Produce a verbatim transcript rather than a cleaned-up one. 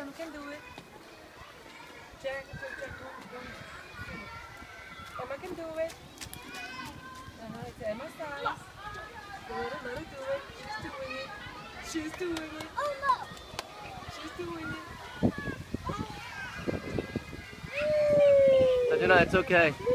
Emma can do it. Jack, Jack, Jack, go, go. Emma can do it. Uh-huh, it's Emma's size. Let her, let her do it. She's doing it. She's doing it. Oh no! She's doing it. Tajana, it's okay.